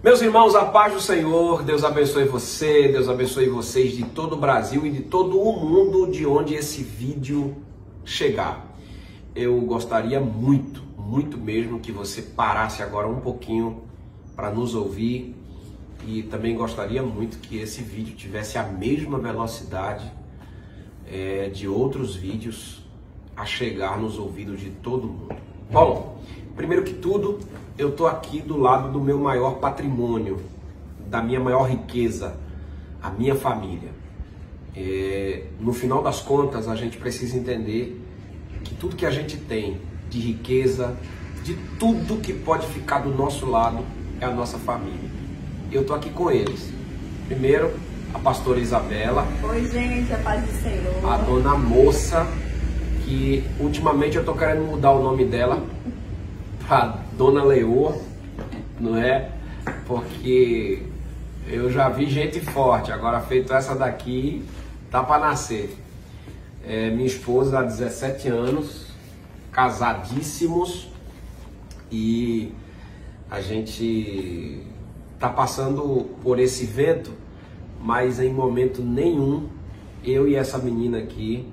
Meus irmãos, a paz do Senhor, Deus abençoe você, Deus abençoe vocês de todo o Brasil e de todo o mundo de onde esse vídeo chegar. Eu gostaria muito mesmo que você parasse agora um pouquinho para nos ouvir e também gostaria muito que esse vídeo tivesse a mesma velocidade de outros vídeos a chegar nos ouvidos de todo mundo. Bom, primeiro que tudo, eu estou aqui do lado do meu maior patrimônio, da minha maior riqueza, a minha família. No final das contas, a gente precisa entender que tudo que a gente tem de riqueza, de tudo que pode ficar do nosso lado, é a nossa família. Eu estou aqui com eles. Primeiro, a pastora Isabela. Oi, gente, a paz do Senhor. A dona Moça, que ultimamente eu estou querendo mudar o nome dela para Dona Leoa, não é? Porque eu já vi gente forte, agora feito essa daqui, tá para nascer. Minha esposa há 17 anos, casadíssimos, e a gente tá passando por esse vento, mas em momento nenhum, eu e essa menina aqui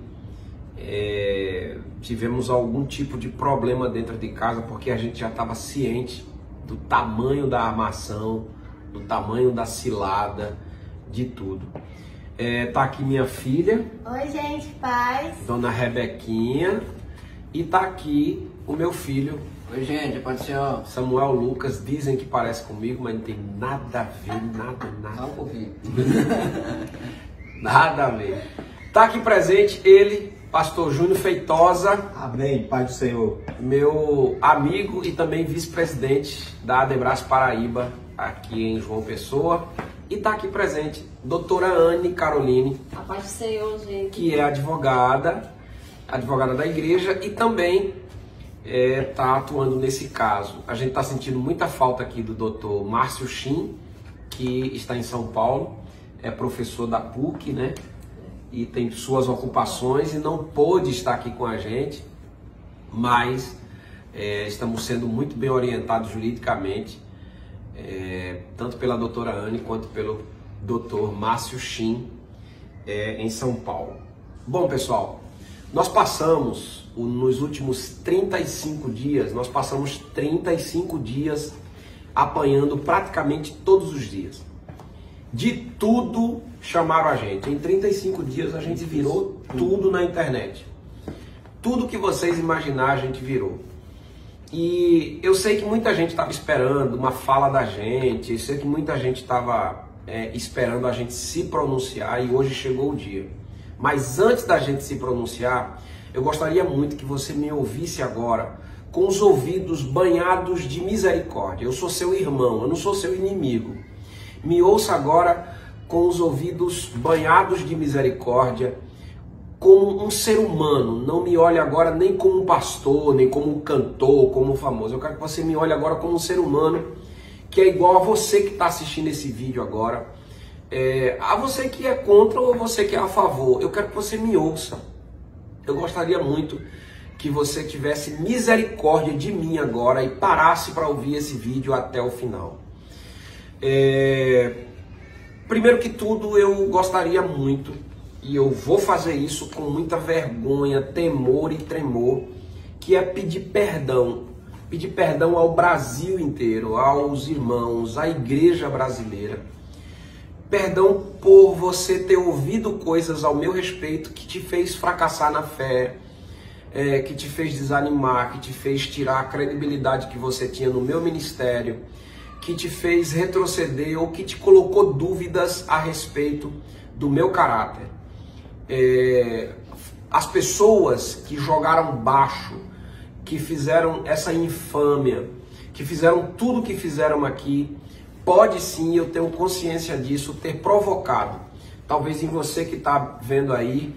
tivemos algum tipo de problema dentro de casa, porque a gente já estava ciente do tamanho da armação, do tamanho da cilada, de tudo. Tá aqui minha filha. Oi, gente, paz. Dona Rebequinha. E tá aqui o meu filho. Oi, gente, pode ser, ó. Samuel Lucas. Dizem que parece comigo, mas não tem nada a ver, nada. Só um pouquinho. Nada a ver. Tá aqui presente ele, Pastor Júnior Feitosa. Amém, Pai do Senhor. Meu amigo e também vice-presidente da Adebras Paraíba, aqui em João Pessoa. E tá aqui presente doutora Anne Caroline. A paz do Senhor, gente. Que é advogada da igreja e também tá atuando nesse caso. A gente tá sentindo muita falta aqui do doutor Márcio Chin, que está em São Paulo, é professor da PUC, né? E tem suas ocupações e não pôde estar aqui com a gente, mas estamos sendo muito bem orientados juridicamente, tanto pela doutora Anne quanto pelo doutor Márcio Chin, em São Paulo. Bom, pessoal, nós passamos nos últimos 35 dias, nós passamos 35 dias apanhando praticamente todos os dias. De tudo chamaram a gente. Em 35 dias a gente virou tudo na internet. Tudo que vocês imaginar a gente virou. E eu sei que muita gente estava esperando uma fala da gente, eu sei que muita gente estava esperando a gente se pronunciar e hoje chegou o dia. Mas antes da gente se pronunciar, eu gostaria muito que você me ouvisse agora com os ouvidos banhados de misericórdia. Eu sou seu irmão, eu não sou seu inimigo. Me ouça agora com os ouvidos banhados de misericórdia, como um ser humano. Não me olhe agora nem como um pastor, nem como um cantor, como um famoso. Eu quero que você me olhe agora como um ser humano, que é igual a você que está assistindo esse vídeo agora, a você que é contra ou você que é a favor. Eu quero que você me ouça. Eu gostaria muito que você tivesse misericórdia de mim agora e parasse para ouvir esse vídeo até o final. Primeiro que tudo, eu gostaria muito, e eu vou fazer isso com muita vergonha, temor e tremor, que é pedir perdão ao Brasil inteiro, aos irmãos, à igreja brasileira. Perdão por você ter ouvido coisas ao meu respeito que te fez fracassar na fé, que te fez desanimar, que te fez tirar a credibilidade que você tinha no meu ministério, que te fez retroceder ou que te colocou dúvidas a respeito do meu caráter. As pessoas que jogaram baixo, que fizeram essa infâmia, que fizeram tudo o que fizeram aqui, pode sim, eu tenho consciência disso, ter provocado, talvez em você que está vendo aí,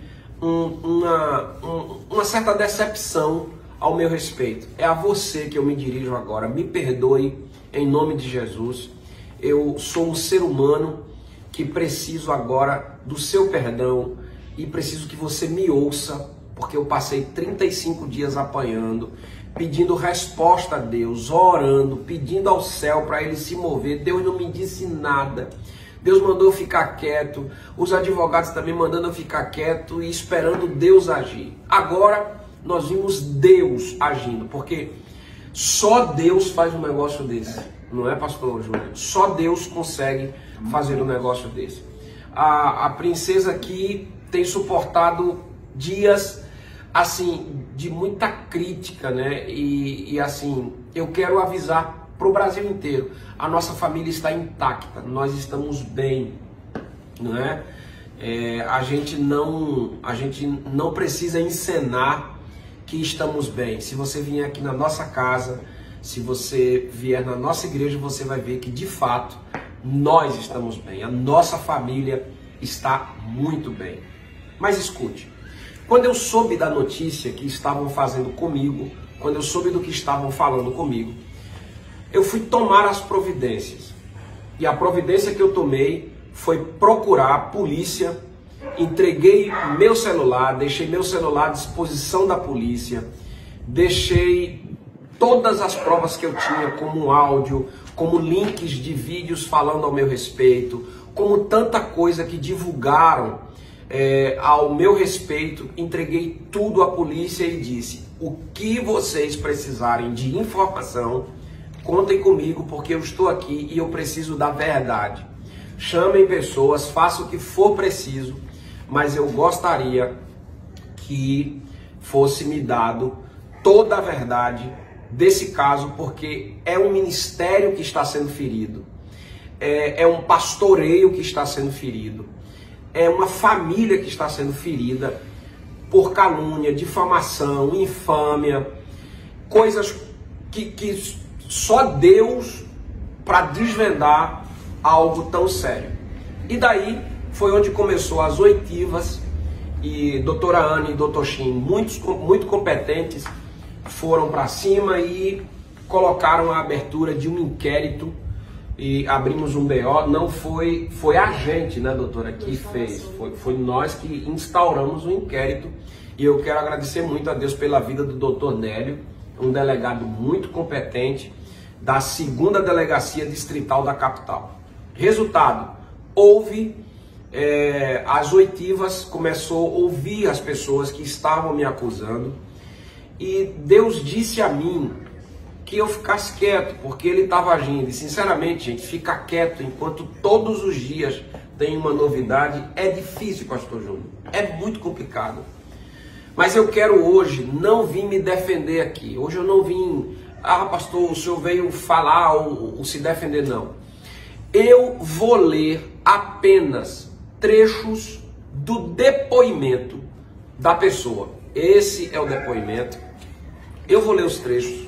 uma certa decepção ao meu respeito. É a você que eu me dirijo agora. Me perdoe em nome de Jesus. Eu sou um ser humano que preciso agora do seu perdão e preciso que você me ouça, porque eu passei 35 dias apanhando, pedindo resposta a Deus, orando, pedindo ao céu para ele se mover. Deus não me disse nada. Deus mandou eu ficar quieto. Os advogados também mandando eu ficar quieto e esperando Deus agir. Agora nós vimos Deus agindo, porque só Deus faz um negócio desse. Não é, pastor Júnior? Só Deus consegue fazer um negócio desse. A princesa aqui tem suportado dias assim de muita crítica, né? E assim, eu quero avisar para o Brasil inteiro: a nossa família está intacta, nós estamos bem, não é? A gente não precisa encenar que estamos bem. Se você vier aqui na nossa casa, se você vier na nossa igreja, você vai ver que de fato nós estamos bem, a nossa família está muito bem. Mas escute, quando eu soube da notícia que estavam fazendo comigo, quando eu soube do que estavam falando comigo, eu fui tomar as providências. E a providência que eu tomei foi procurar a polícia, entreguei meu celular, deixei meu celular à disposição da polícia, deixei todas as provas que eu tinha, como áudio, como links de vídeos falando ao meu respeito, como tanta coisa que divulgaram ao meu respeito. Entreguei tudo à polícia e disse: o que vocês precisarem de informação, contem comigo, porque eu estou aqui e eu preciso da verdade. Chamem pessoas, façam o que for preciso, mas eu gostaria que fosse me dado toda a verdade desse caso, porque é um ministério que está sendo ferido, é um pastoreio que está sendo ferido, é uma família que está sendo ferida por calúnia, difamação, infâmia, coisas que só Deus para desvendar algo tão sério. E daí foi onde começou as oitivas, e doutora Ana e doutor Shin, muito competentes, foram para cima e colocaram a abertura de um inquérito e abrimos um BO. Não foi a gente, né, doutora, que fez, foi nós que instauramos o inquérito. E eu quero agradecer muito a Deus pela vida do doutor Nélio, um delegado muito competente da 2ª Delegacia Distrital da capital. Resultado, houve as oitivas, começou a ouvir as pessoas que estavam me acusando, e Deus disse a mim que eu ficasse quieto, porque ele estava agindo. E sinceramente, gente, ficar quieto enquanto todos os dias tem uma novidade é difícil, pastor Júnior, é muito complicado. Mas eu quero hoje não vir me defender aqui. Hoje eu não vim, pastor, o senhor veio falar ou se defender, não. Eu vou ler apenas trechos do depoimento da pessoa. Esse é o depoimento. Eu vou ler os trechos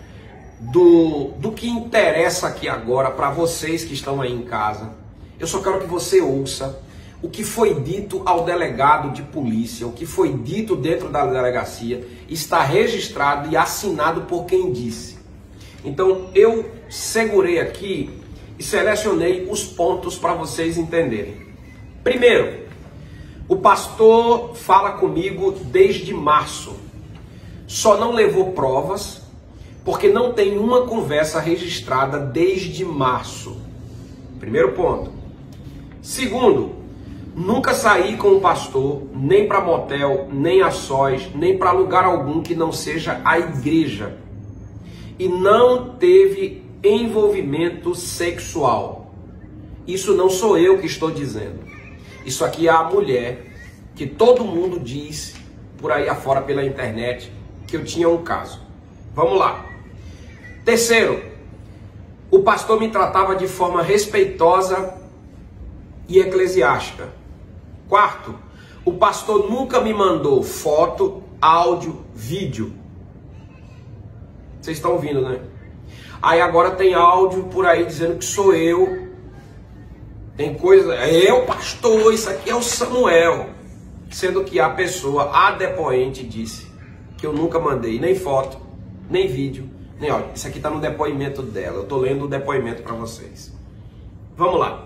do que interessa aqui agora para vocês que estão aí em casa. Eu só quero que você ouça o que foi dito ao delegado de polícia, o que foi dito dentro da delegacia, está registrado e assinado por quem disse. Então eu segurei aqui e selecionei os pontos para vocês entenderem. Primeiro, o pastor fala comigo desde março. Só não levou provas, porque não tem uma conversa registrada desde março. Primeiro ponto. Segundo, nunca saí com o pastor, nem para motel, nem a sós, nem para lugar algum que não seja a igreja. E não teve envolvimento sexual. Isso não sou eu que estou dizendo. Isso aqui é a mulher que todo mundo diz por aí afora pela internet que eu tinha um caso. Vamos lá. Terceiro, o pastor me tratava de forma respeitosa e eclesiástica. Quarto, o pastor nunca me mandou foto, áudio, vídeo. Vocês estão ouvindo, né? Aí agora tem áudio por aí dizendo que sou eu. Tem coisa, eu pastor, isso aqui é o Samuel. Sendo que a pessoa, a depoente, disse que eu nunca mandei nem foto, nem vídeo, nem áudio. Isso aqui está no depoimento dela. Eu estou lendo o depoimento para vocês. Vamos lá.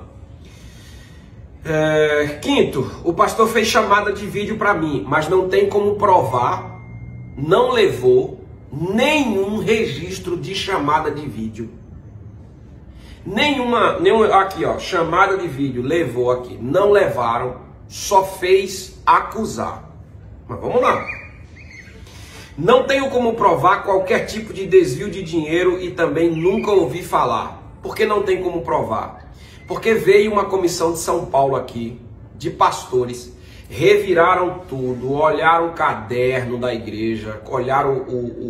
Quinto, o pastor fez chamada de vídeo para mim, mas não tem como provar, não levou, nenhum registro de chamada de vídeo. Nenhuma aqui ó, chamada de vídeo levou aqui, não levaram, só fez acusar. Mas vamos lá. Não tenho como provar qualquer tipo de desvio de dinheiro e também nunca ouvi falar. Por que não tem como provar? Porque veio uma comissão de São Paulo aqui, de pastores, reviraram tudo, olharam o caderno da igreja, olharam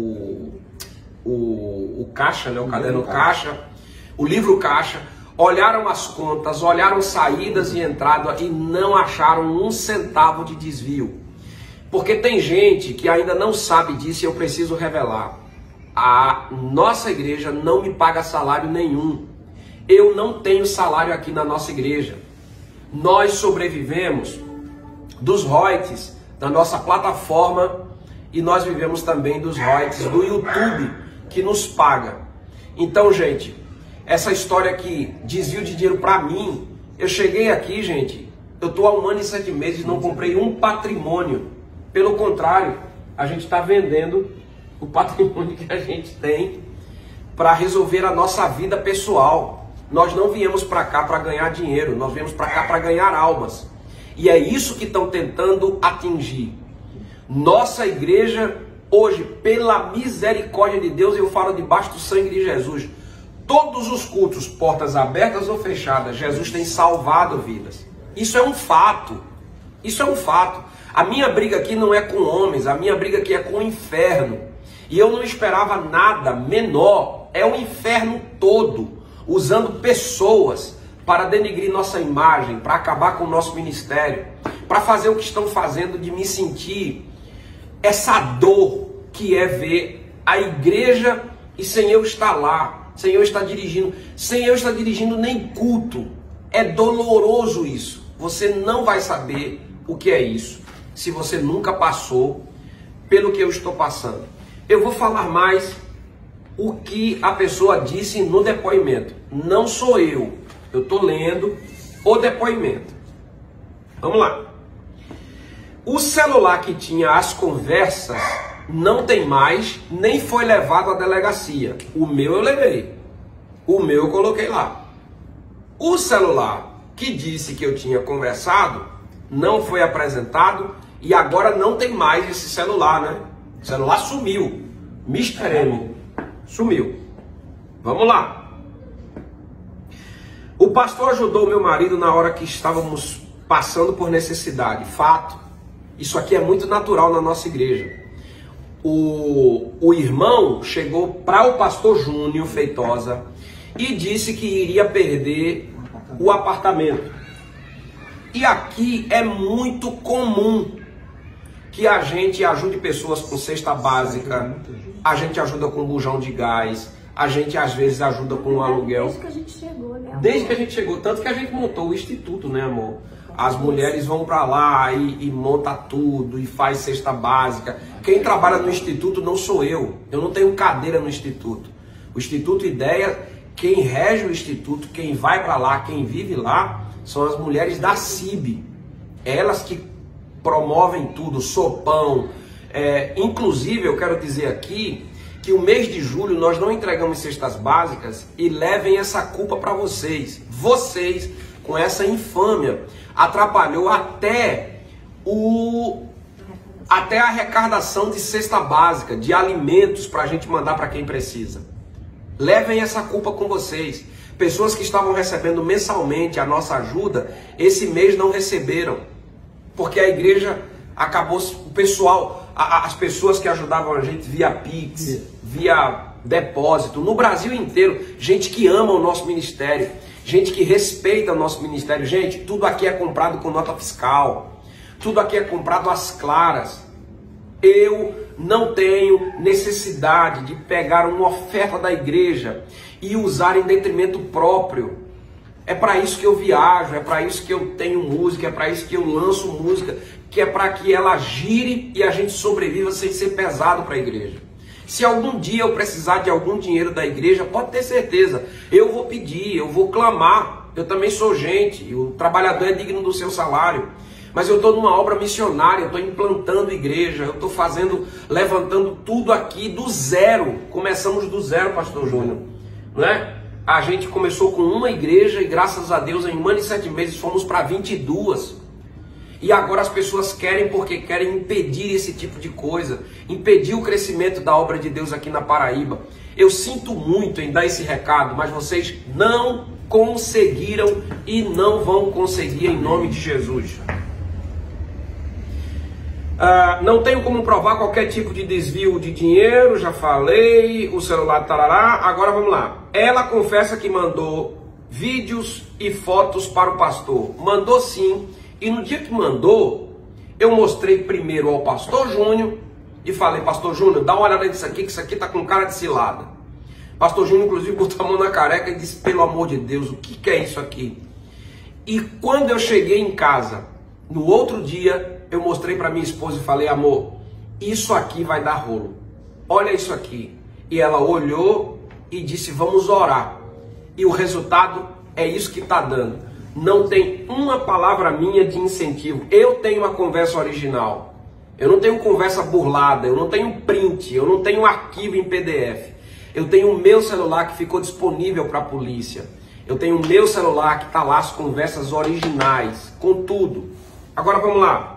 o caixa, né, o caderno caixa, o livro caixa, olharam as contas, olharam saídas e entradas e não acharam um centavo de desvio. Porque tem gente que ainda não sabe disso e eu preciso revelar. A nossa igreja não me paga salário nenhum. Eu não tenho salário aqui na nossa igreja. Nós sobrevivemos dos royalties da nossa plataforma e nós vivemos também dos royalties do YouTube que nos paga. Então, gente, essa história aqui, desvio de dinheiro para mim, eu cheguei aqui, gente, eu tô há 1 ano e 7 meses e não comprei um patrimônio. Pelo contrário, a gente está vendendo o patrimônio que a gente tem para resolver a nossa vida pessoal. Nós não viemos para cá para ganhar dinheiro, nós viemos para cá para ganhar almas. E é isso que estão tentando atingir. Nossa igreja, hoje, pela misericórdia de Deus, eu falo debaixo do sangue de Jesus, todos os cultos, portas abertas ou fechadas, Jesus tem salvado vidas. Isso é um fato. Isso é um fato. A minha briga aqui não é com homens, a minha briga aqui é com o inferno. E eu não esperava nada menor, é o inferno todo, usando pessoas para denegrir nossa imagem, para acabar com o nosso ministério, para fazer o que estão fazendo de me sentir essa dor que é ver a igreja e sem eu estar lá, sem eu estar dirigindo nem culto. É doloroso isso. Você não vai saber o que é isso se você nunca passou pelo que eu estou passando. Eu vou falar mais o que a pessoa disse no depoimento. Não sou eu. Eu estou lendo o depoimento. Vamos lá. O celular que tinha as conversas não tem mais, nem foi levado à delegacia. O meu eu levei. O meu eu coloquei lá. O celular que disse que eu tinha conversado não foi apresentado e agora não tem mais esse celular, né? O celular sumiu. Mr. M sumiu. Vamos lá. O pastor ajudou meu marido na hora que estávamos passando por necessidade. Fato. Isso aqui é muito natural na nossa igreja. O irmão chegou para o pastor Júnior Feitosa e disse que iria perder o apartamento. E aqui é muito comum que a gente ajude pessoas com cesta básica, a gente ajuda com bujão de gás, a gente às vezes ajuda com um aluguel. Desde que a gente chegou, né, amor? Desde que a gente chegou, tanto que a gente montou o instituto, né, amor? As mulheres vão para lá e monta tudo e faz cesta básica. Quem trabalha no instituto não sou eu não tenho cadeira no instituto. O Instituto Ideia, quem rege o instituto, quem vai para lá, quem vive lá, são as mulheres da CIB. Elas que promovem tudo, sopão. Inclusive, eu quero dizer aqui que o mês de julho nós não entregamos cestas básicas e levem essa culpa para vocês. Vocês, com essa infâmia, atrapalhou até a arrecadação de cesta básica, de alimentos para a gente mandar para quem precisa. Levem essa culpa com vocês. Pessoas que estavam recebendo mensalmente a nossa ajuda, esse mês não receberam. Porque a igreja acabou, o pessoal, as pessoas que ajudavam a gente via Pix, via depósito, no Brasil inteiro, gente que ama o nosso ministério, gente que respeita o nosso ministério. Gente, tudo aqui é comprado com nota fiscal, tudo aqui é comprado às claras. Eu não tenho necessidade de pegar uma oferta da igreja e usar em detrimento próprio. É para isso que eu viajo, é para isso que eu tenho música, é para isso que eu lanço música, que é para que ela gire e a gente sobreviva sem ser pesado para a igreja. Se algum dia eu precisar de algum dinheiro da igreja, pode ter certeza, eu vou pedir, eu vou clamar. Eu também sou gente, o trabalhador é digno do seu salário. Mas eu estou numa obra missionária, eu estou implantando igreja, eu estou levantando tudo aqui do zero. Começamos do zero, pastor Júnior, não é? A gente começou com uma igreja e graças a Deus em 1 ano e 7 meses fomos para 22. E agora as pessoas querem porque querem impedir esse tipo de coisa, impedir o crescimento da obra de Deus aqui na Paraíba. Eu sinto muito em dar esse recado, mas vocês não conseguiram e não vão conseguir em nome de Jesus. Não tenho como provar qualquer tipo de desvio de dinheiro, já falei, o celular tarará. Agora vamos lá. Ela confessa que mandou vídeos e fotos para o pastor. Mandou sim. E no dia que mandou, eu mostrei primeiro ao pastor Júnior e falei, pastor Júnior, dá uma olhada nisso aqui, que isso aqui tá com cara de cilada. Pastor Júnior, inclusive, botou a mão na careca e disse, pelo amor de Deus, o que é isso aqui? E quando eu cheguei em casa, no outro dia, eu mostrei para minha esposa e falei, amor, isso aqui vai dar rolo. Olha isso aqui. E ela olhou e disse, vamos orar. E o resultado é isso que está dando. Não tem uma palavra minha de incentivo. Eu tenho uma conversa original. Eu não tenho conversa burlada. Eu não tenho print. Eu não tenho arquivo em PDF. Eu tenho o meu celular que ficou disponível para a polícia. Eu tenho o meu celular que está lá as conversas originais. Com tudo. Agora vamos lá.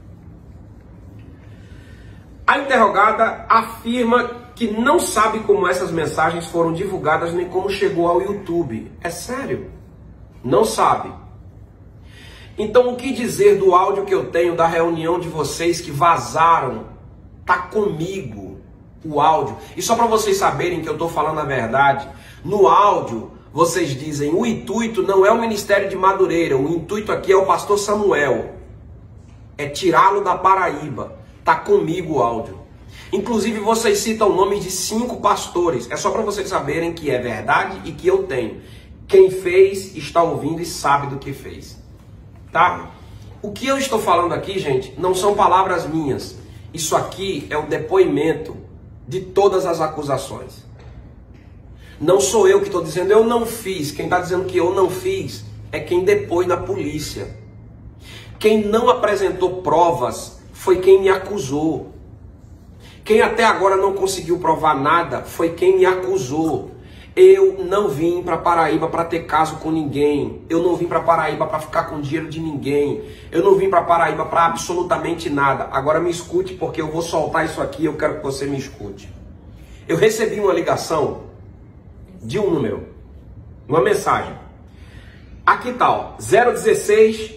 A interrogada afirma que não sabe como essas mensagens foram divulgadas nem como chegou ao YouTube. É sério? Não sabe. Então o que dizer do áudio que eu tenho da reunião de vocês que vazaram? Tá comigo o áudio. E só para vocês saberem que eu estou falando a verdade, no áudio vocês dizem o intuito não é o Ministério de Madureira, o intuito aqui é o pastor Samuel. É tirá-lo da Paraíba. Tá comigo o áudio. Inclusive vocês citam nomes de 5 pastores. É só para vocês saberem que é verdade e que eu tenho. Quem fez está ouvindo e sabe do que fez. Tá? O que eu estou falando aqui, gente, não são palavras minhas. Isso aqui é o depoimento de todas as acusações. Não sou eu que estou dizendo eu não fiz. Quem está dizendo que eu não fiz é quem depôs na polícia. Quem não apresentou provas foi quem me acusou. Quem até agora não conseguiu provar nada foi quem me acusou. Eu não vim para Paraíba para ter caso com ninguém. Eu não vim para Paraíba para ficar com dinheiro de ninguém. Eu não vim para Paraíba para absolutamente nada. Agora me escute, porque eu vou soltar isso aqui e eu quero que você me escute. Eu recebi uma ligação de um número, uma mensagem. Aqui tá, ó, 016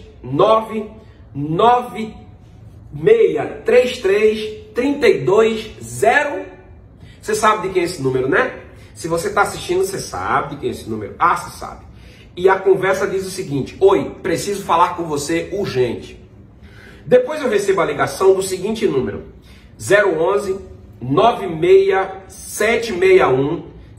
99633 320. Você sabe de quem é esse número, né? Se você está assistindo, você sabe de quem é esse número. Ah, você sabe. E a conversa diz o seguinte: oi, preciso falar com você urgente. Depois eu recebo a ligação do seguinte número: 011 96761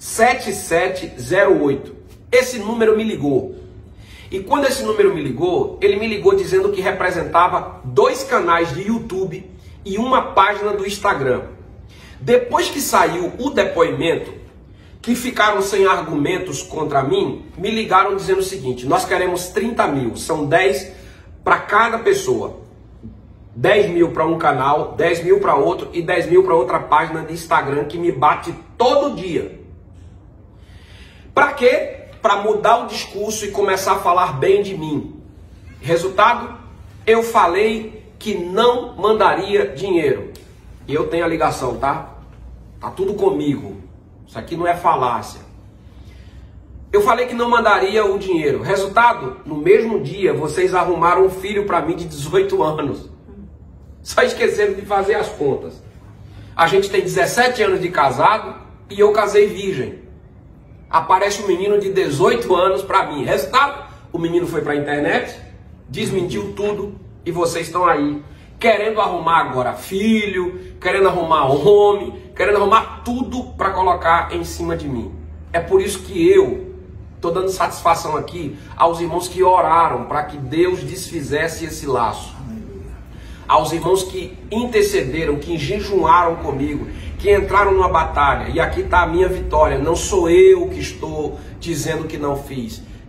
7708. Esse número me ligou. E quando esse número me ligou, ele me ligou dizendo que representava 2 canais de YouTube e uma página do Instagram. Depois que saiu o depoimento, que ficaram sem argumentos contra mim, me ligaram dizendo o seguinte: nós queremos 30 mil, são 10 para cada pessoa. 10 mil para um canal, 10 mil para outro e 10 mil para outra página de Instagram que me bate todo dia. Para quê? Para mudar o discurso e começar a falar bem de mim. Resultado? Eu falei que não mandaria dinheiro. E eu tenho a ligação, tá? Tá tudo comigo. Isso aqui não é falácia. Eu falei que não mandaria o dinheiro. Resultado? No mesmo dia, vocês arrumaram um filho para mim de 18 anos. Só esqueceram de fazer as contas. A gente tem 17 anos de casado e eu casei virgem. Aparece um menino de 18 anos para mim. Resultado? O menino foi para a internet, desmentiu tudo e vocês estão aí querendo arrumar agora filho, querendo arrumar homem, querendo arrumar tudo para colocar em cima de mim. É por isso que eu estou dando satisfação aqui aos irmãos que oraram para que Deus desfizesse esse laço. Aos irmãos que intercederam, que jejuaram comigo, que entraram numa batalha. E aqui está a minha vitória. Não sou eu que estou dizendo que não fiz.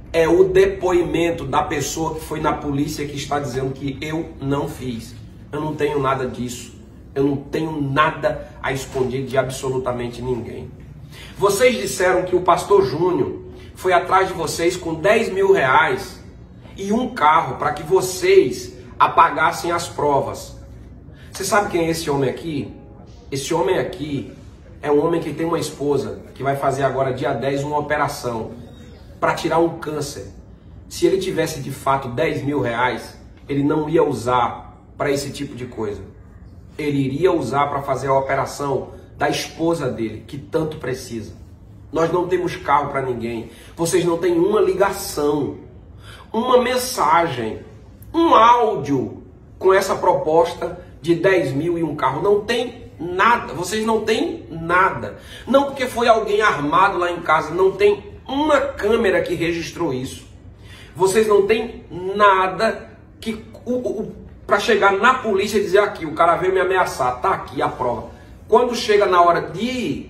é o depoimento da pessoa que foi na polícia que está dizendo que eu não fiz. Eu não tenho nada disso. Eu não tenho nada a esconder de absolutamente ninguém. Vocês disseram que o pastor Júnior foi atrás de vocês com 10 mil reais e um carro para que vocês apagassem as provas. Você sabe quem é esse homem aqui? Esse homem aqui é um homem que tem uma esposa que vai fazer agora, dia 10, uma operação para tirar um câncer. Se ele tivesse de fato 10 mil reais, ele não ia usar para esse tipo de coisa. Ele iria usar para fazer a operação da esposa dele, que tanto precisa. Nós não temos carro para ninguém. Vocês não têm uma ligação, uma mensagem, um áudio com essa proposta de 10 mil e um carro. Não tem nada. Vocês não têm nada. Não porque foi alguém armado lá em casa. Não tem uma câmera que registrou isso. Vocês não têm nada que para chegar na polícia e dizer aqui, o cara veio me ameaçar, tá aqui a prova. Quando chega na hora de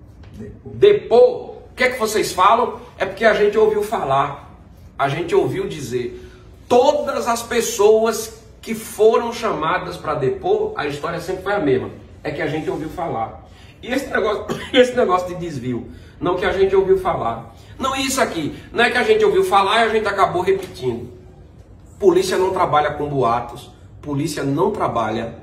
depor, o que é que vocês falam? É porque a gente ouviu falar, a gente ouviu dizer. Todas as pessoas que foram chamadas para depor, a história sempre foi a mesma. É que a gente ouviu falar. E esse negócio de desvio, não que a gente ouviu falar. Não, isso aqui, não é que a gente ouviu falar e a gente acabou repetindo. Polícia não trabalha com boatos, polícia não trabalha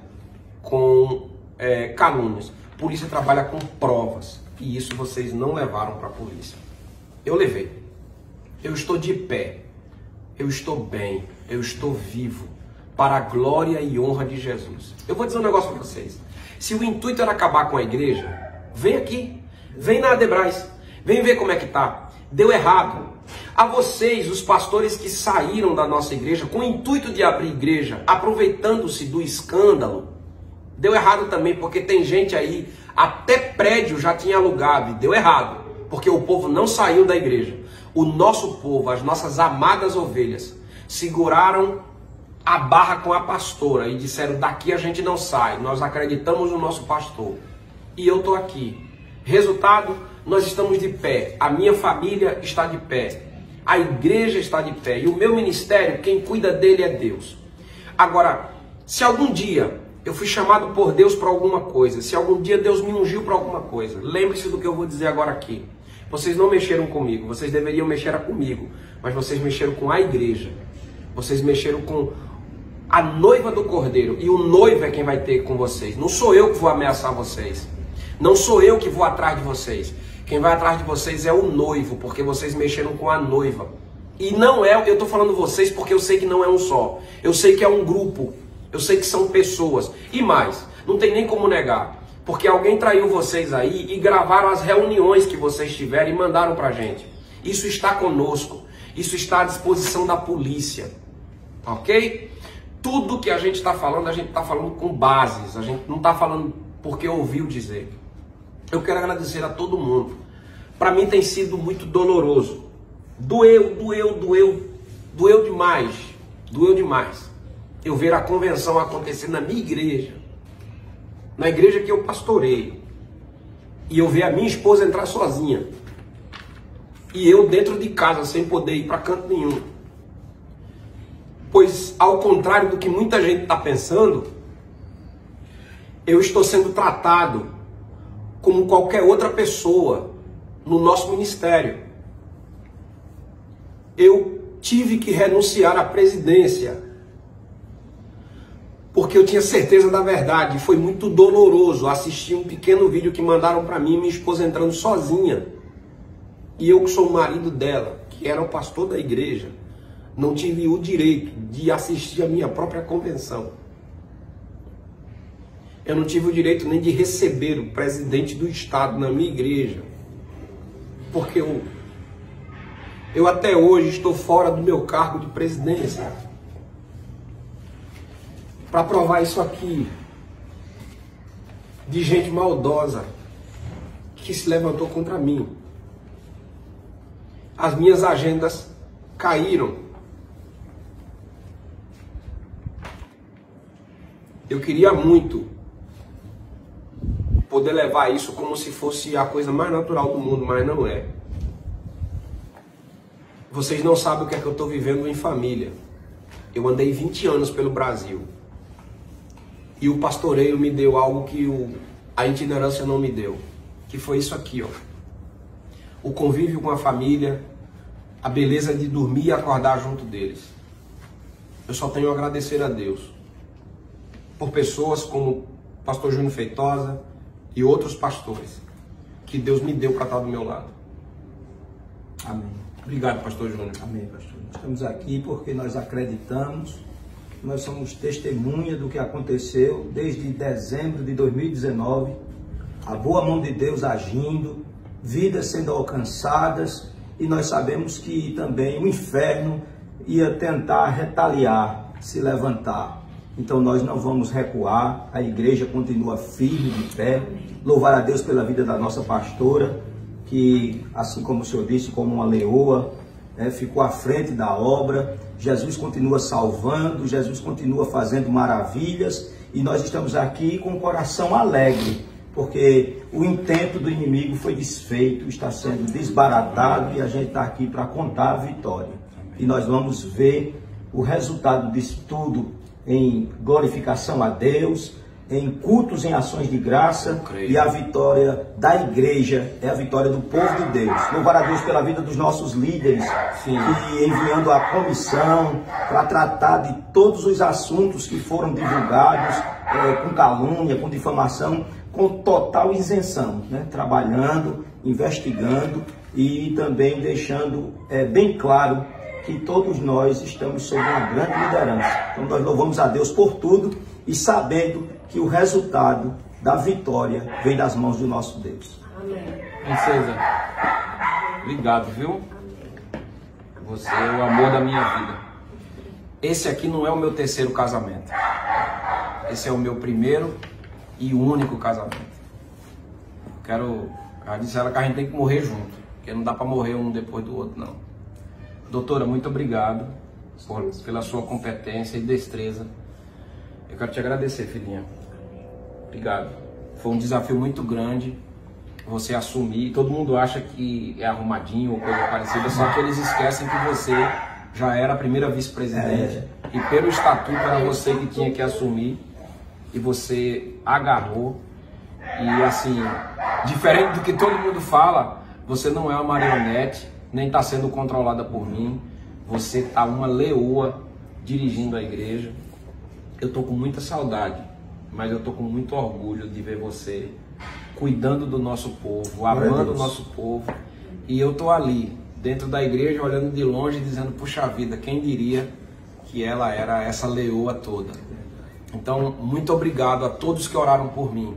com calúnias, polícia trabalha com provas. E isso vocês não levaram para a polícia. Eu levei. Eu estou de pé, eu estou bem, eu estou vivo, para a glória e honra de Jesus. Eu vou dizer um negócio para vocês. Se o intuito era acabar com a igreja, vem aqui, vem na Adebras, vem ver como é que tá. Deu errado. A vocês, os pastores que saíram da nossa igreja com o intuito de abrir igreja, aproveitando-se do escândalo, deu errado também, porque tem gente aí, até prédio já tinha alugado e deu errado, porque o povo não saiu da igreja. O nosso povo, as nossas amadas ovelhas, seguraram a barra com a pastora e disseram, daqui a gente não sai, nós acreditamos no nosso pastor. E eu estou aqui. Resultado, nós estamos de pé, a minha família está de pé, a igreja está de pé, e o meu ministério, quem cuida dele é Deus. Agora, se algum dia eu fui chamado por Deus para alguma coisa, se algum dia Deus me ungiu para alguma coisa, lembre-se do que eu vou dizer agora aqui. Vocês não mexeram comigo, vocês deveriam mexer comigo, mas vocês mexeram com a igreja. Vocês mexeram com a noiva do Cordeiro, e o noivo é quem vai ter com vocês. Não sou eu que vou ameaçar vocês. Não sou eu que vou atrás de vocês. Quem vai atrás de vocês é o noivo, porque vocês mexeram com a noiva. E não é, eu estou falando vocês porque eu sei que não é um só. Eu sei que é um grupo. Eu sei que são pessoas. E mais, não tem nem como negar. Porque alguém traiu vocês aí e gravaram as reuniões que vocês tiveram e mandaram pra gente. Isso está conosco. Isso está à disposição da polícia. Ok? Tudo que a gente está falando com bases. A gente não está falando porque ouviu dizer. Eu quero agradecer a todo mundo. Para mim tem sido muito doloroso. Doeu demais. Doeu demais. Eu ver a convenção acontecer na minha igreja. Na igreja que eu pastoreio. E eu ver a minha esposa entrar sozinha. E eu dentro de casa sem poder ir para canto nenhum. Pois ao contrário do que muita gente está pensando, eu estou sendo tratado como qualquer outra pessoa no nosso ministério. Eu tive que renunciar à presidência, porque eu tinha certeza da verdade. Foi muito doloroso assistir um pequeno vídeo que mandaram para mim, minha esposa entrando sozinha. E eu que sou o marido dela, que era o pastor da igreja, não tive o direito de assistir a minha própria convenção. Eu não tive o direito nem de receber o presidente do estado na minha igreja. Porque eu até hoje estou fora do meu cargo de presidência. Para provar isso aqui, de gente maldosa que se levantou contra mim. As minhas agendas caíram. Eu queria muito poder levar isso como se fosse a coisa mais natural do mundo, mas não é. Vocês não sabem o que é que eu estou vivendo em família. Eu andei 20 anos pelo Brasil. E o pastoreio me deu algo que a itinerância não me deu. Que foi isso aqui, ó. O convívio com a família, a beleza de dormir e acordar junto deles. Eu só tenho a agradecer a Deus por pessoas como o pastor Júnior Feitosa e outros pastores que Deus me deu para estar do meu lado. Amém. Obrigado, pastor Júnior. Amém, pastor. Estamos aqui porque nós acreditamos, nós somos testemunha do que aconteceu desde dezembro de 2019, a boa mão de Deus agindo, vidas sendo alcançadas, e nós sabemos que também o inferno ia tentar retaliar, se levantar. Então nós não vamos recuar, a igreja continua firme de pé. Louvar a Deus pela vida da nossa pastora, que, assim como o senhor disse, como uma leoa, ficou à frente da obra. Jesus continua salvando, Jesus continua fazendo maravilhas, e nós estamos aqui com o coração alegre, porque o intento do inimigo foi desfeito, está sendo desbaratado, e a gente está aqui para contar a vitória. E nós vamos ver o resultado disso tudo em glorificação a Deus, em cultos, em ações de graça, e a vitória da igreja é a vitória do povo de Deus. Louvar a Deus pela vida dos nossos líderes, e enviando a comissão para tratar de todos os assuntos que foram divulgados, com calúnia, com difamação, com total isenção, né? Trabalhando, investigando e também deixando bem claro que todos nós estamos sob uma grande liderança. Então nós louvamos a Deus por tudo e sabendo que o resultado da vitória vem das mãos do nosso Deus. Amém. Princesa, obrigado, viu? Você é o amor da minha vida. Esse aqui não é o meu terceiro casamento. Esse é o meu primeiro e único casamento. Já disse ela que a gente tem que morrer junto, porque não dá para morrer um depois do outro, não. Doutora, muito obrigado pela sua competência e destreza. Eu quero te agradecer, filhinha. Obrigado. Foi um desafio muito grande você assumir. Todo mundo acha que é arrumadinho ou coisa parecida, só que eles esquecem que você já era a primeira vice-presidente. E pelo estatuto era você que tinha que assumir. E você agarrou. E assim, diferente do que todo mundo fala, você não é uma marionete, nem está sendo controlada por mim. Você está uma leoa dirigindo a igreja. Eu estou com muita saudade, mas eu estou com muito orgulho de ver você cuidando do nosso povo, amando o nosso povo. E eu estou ali, dentro da igreja, olhando de longe, dizendo, puxa vida, quem diria que ela era essa leoa toda. Então, muito obrigado a todos que oraram por mim.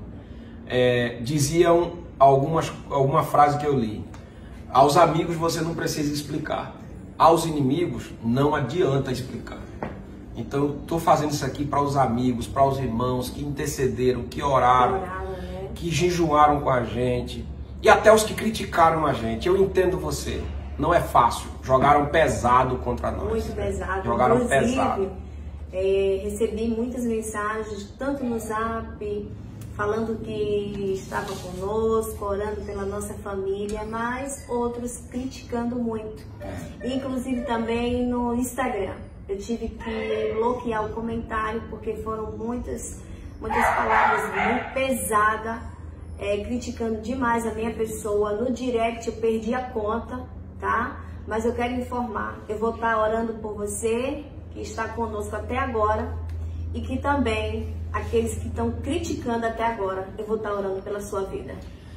Diziam alguma frase que eu li. Aos amigos você não precisa explicar. Aos inimigos não adianta explicar. Então eu estou fazendo isso aqui para os amigos, para os irmãos que intercederam, que oraram, que jejuaram com a gente. E até os que criticaram a gente. Eu entendo você. Não é fácil. Jogaram pesado contra nós. Muito pesado. Jogaram Inclusive, pesado. Recebi muitas mensagens, tanto no Zap, falando que estava conosco, orando pela nossa família, mas outros criticando muito. Inclusive também no Instagram. Eu tive que bloquear o comentário porque foram muitas palavras muito pesadas, criticando demais a minha pessoa. No direct eu perdi a conta, tá? Mas eu quero informar, eu vou estar orando por você, que está conosco até agora, e que também aqueles que estão criticando até agora, eu vou estar orando pela sua vida.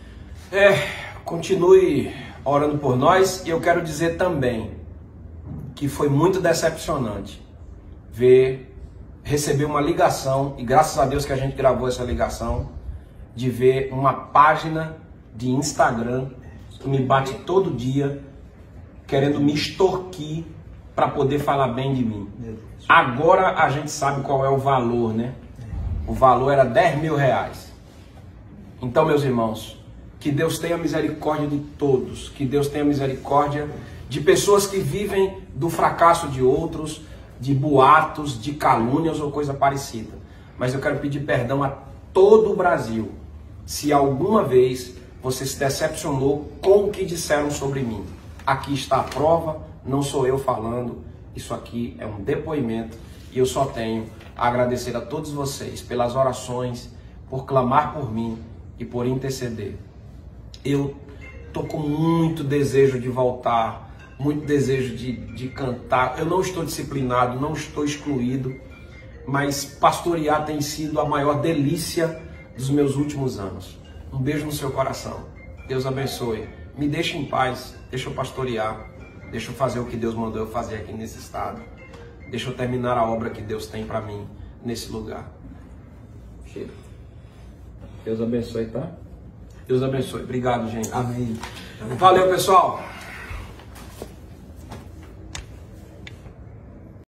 Continue orando por nós. E eu quero dizer também que foi muito decepcionante receber uma ligação, e graças a Deus que a gente gravou essa ligação, de ver uma página de Instagram que me bate todo dia, querendo me extorquir para poder falar bem de mim. Agora a gente sabe qual é o valor, né? O valor era 10 mil reais. Então, meus irmãos, que Deus tenha misericórdia de todos, que Deus tenha misericórdia de pessoas que vivem do fracasso de outros, de boatos, de calúnias ou coisa parecida. Mas eu quero pedir perdão a todo o Brasil, se alguma vez você se decepcionou com o que disseram sobre mim. Aqui está a prova, não sou eu falando, isso aqui é um depoimento e eu só tenho a agradecer a todos vocês pelas orações, por clamar por mim e por interceder. Eu tô com muito desejo de voltar, muito desejo de cantar. Eu não estou disciplinado, não estou excluído, mas pastorear tem sido a maior delícia dos meus últimos anos. Um beijo no seu coração. Deus abençoe. Me deixe em paz, deixa eu pastorear, deixa eu fazer o que Deus mandou eu fazer aqui nesse estado. Deixa eu terminar a obra que Deus tem para mim nesse lugar. Chega. Deus abençoe, tá? Deus abençoe. Obrigado, gente. Amém. Valeu, pessoal.